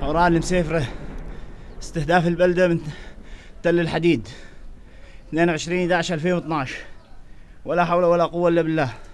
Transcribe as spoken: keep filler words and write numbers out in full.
عمران المسيفرة، استهداف البلدة من تل الحديد اثنين وعشرين أحد عشر ألفين واثناشر. ولا حول ولا قوة إلا بالله.